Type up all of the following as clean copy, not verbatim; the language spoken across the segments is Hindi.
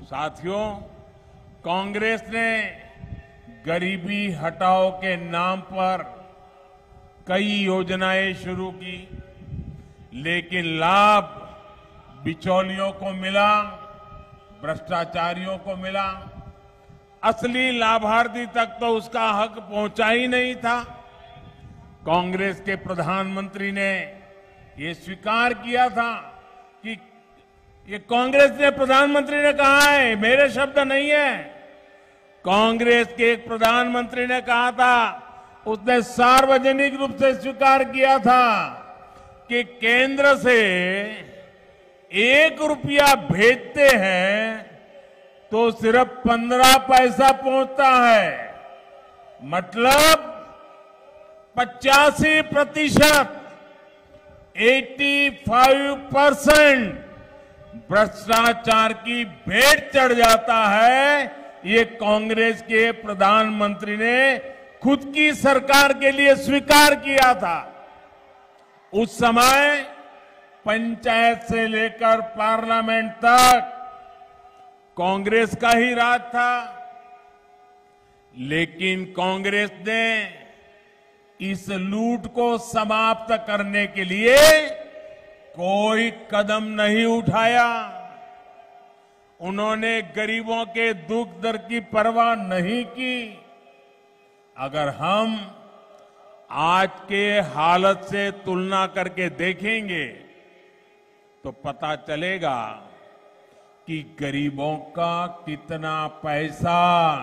साथियों, कांग्रेस ने गरीबी हटाओ के नाम पर कई योजनाएं शुरू की, लेकिन लाभ बिचौलियों को मिला, भ्रष्टाचारियों को मिला। असली लाभार्थी तक तो उसका हक पहुंचा ही नहीं था। कांग्रेस के प्रधानमंत्री ने ये स्वीकार किया था कि ये कांग्रेस ने प्रधानमंत्री ने कहा है, मेरे शब्द नहीं है। कांग्रेस के एक प्रधानमंत्री ने कहा था, उसने सार्वजनिक रूप से स्वीकार किया था कि केंद्र से 1 रुपया भेजते हैं तो सिर्फ 15 पैसा पहुंचता है। मतलब 85%, 85% भ्रष्टाचार की भेंट चढ़ जाता है। ये कांग्रेस के प्रधानमंत्री ने खुद की सरकार के लिए स्वीकार किया था। उस समय पंचायत से लेकर पार्लियामेंट तक कांग्रेस का ही राज था, लेकिन कांग्रेस ने इस लूट को समाप्त करने के लिए कोई कदम नहीं उठाया। उन्होंने गरीबों के दुख दर्द की परवाह नहीं की। अगर हम आज के हालत से तुलना करके देखेंगे तो पता चलेगा कि गरीबों का कितना पैसा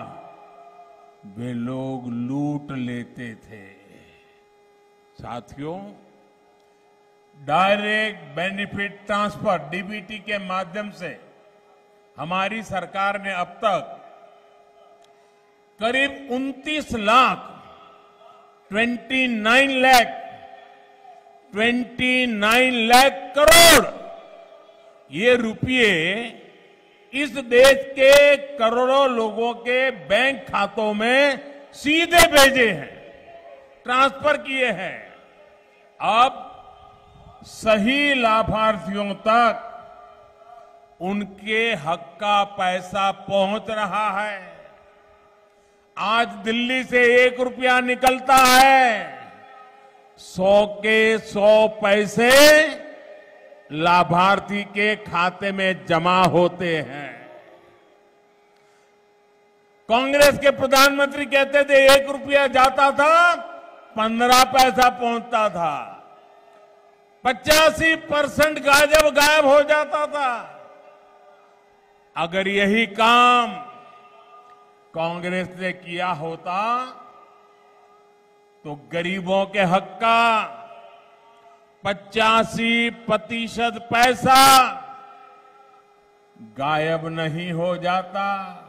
वे लोग लूट लेते थे। साथियों, डायरेक्ट बेनिफिट ट्रांसफर डीबीटी के माध्यम से हमारी सरकार ने अब तक करीब 29 लाख 29 लाख करोड़ ये रुपये इस देश के करोड़ों लोगों के बैंक खातों में सीधे भेजे हैं, ट्रांसफर किए हैं। अब सही लाभार्थियों तक उनके हक का पैसा पहुंच रहा है। आज दिल्ली से 1 रुपया निकलता है, 100 के 100 पैसे लाभार्थी के खाते में जमा होते हैं। कांग्रेस के प्रधानमंत्री कहते थे 1 रुपया जाता था, 15 पैसा पहुंचता था। 85% गायब हो जाता था। अगर यही काम कांग्रेस ने किया होता तो गरीबों के हक का 85% पैसा गायब नहीं हो जाता।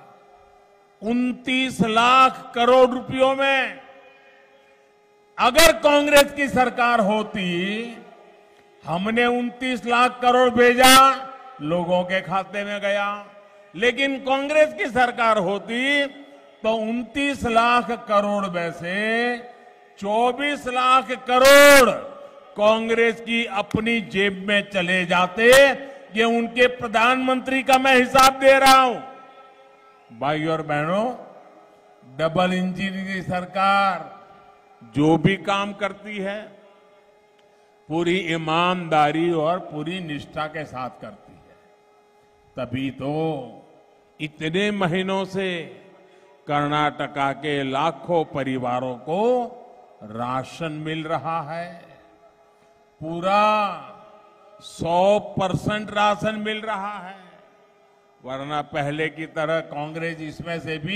29 लाख करोड़ रुपयों में अगर कांग्रेस की सरकार होती, हमने 29 लाख करोड़ भेजा, लोगों के खाते में गया। लेकिन कांग्रेस की सरकार होती तो 29 लाख करोड़ में से 24 लाख करोड़ कांग्रेस की अपनी जेब में चले जाते। ये उनके प्रधानमंत्री का मैं हिसाब दे रहा हूं। भाई और बहनों, डबल इंजन की सरकार जो भी काम करती है पूरी ईमानदारी और पूरी निष्ठा के साथ करती है। तभी तो इतने महीनों से कर्नाटका के लाखों परिवारों को राशन मिल रहा है। पूरा 100% राशन मिल रहा है। वरना पहले की तरह कांग्रेस इसमें से भी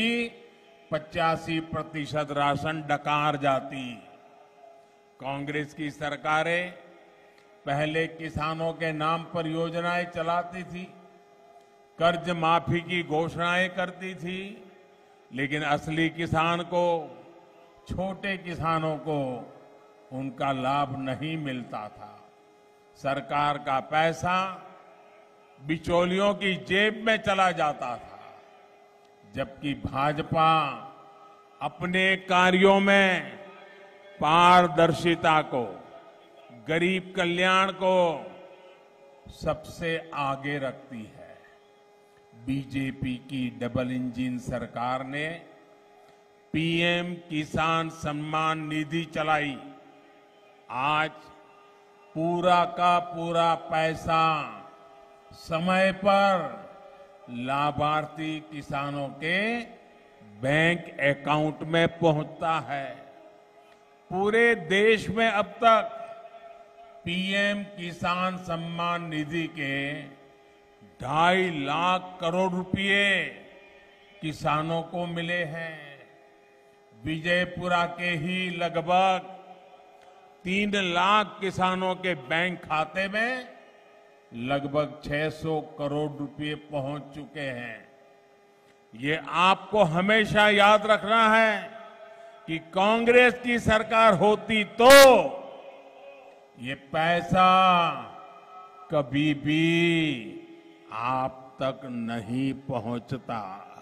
85% राशन डकार जाती। कांग्रेस की सरकारें पहले किसानों के नाम पर योजनाएं चलाती थी, कर्ज माफी की घोषणाएं करती थी, लेकिन असली किसान को, छोटे किसानों को उनका लाभ नहीं मिलता था। सरकार का पैसा बिचौलियों की जेब में चला जाता था, जबकि भाजपा अपने कार्यों में पारदर्शिता को, गरीब कल्याण को सबसे आगे रखती है। बीजेपी की डबल इंजन सरकार ने पीएम किसान सम्मान निधि चलाई। आज पूरा का पूरा पैसा समय पर लाभार्थी किसानों के बैंक अकाउंट में पहुंचता है। पूरे देश में अब तक पीएम किसान सम्मान निधि के 2.5 लाख करोड़ रुपए किसानों को मिले हैं। विजयपुरा के ही लगभग 3 लाख किसानों के बैंक खाते में लगभग 600 करोड़ रुपए पहुंच चुके हैं। ये आपको हमेशा याद रखना है कि कांग्रेस की सरकार होती तो ये पैसा कभी भी आप तक नहीं पहुंचता।